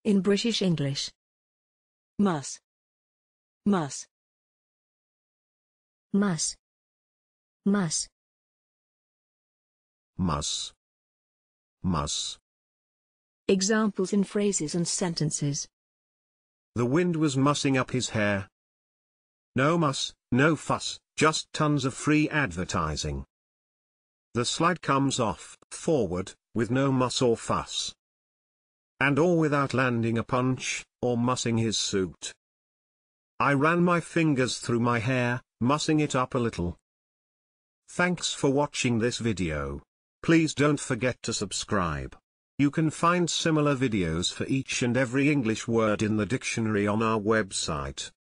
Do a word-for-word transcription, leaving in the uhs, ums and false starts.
In British English. Muss. Muss. Muss. Muss. Muss. Muss. Examples in phrases and sentences. The wind was mussing up his hair. No muss, no fuss, just tons of free advertising. The slide comes off, forward, with no muss or fuss. And all without landing a punch, or mussing his suit. I ran my fingers through my hair, mussing it up a little. Thanks for watching this video. Please don't forget to subscribe. You can find similar videos for each and every English word in the dictionary on our website.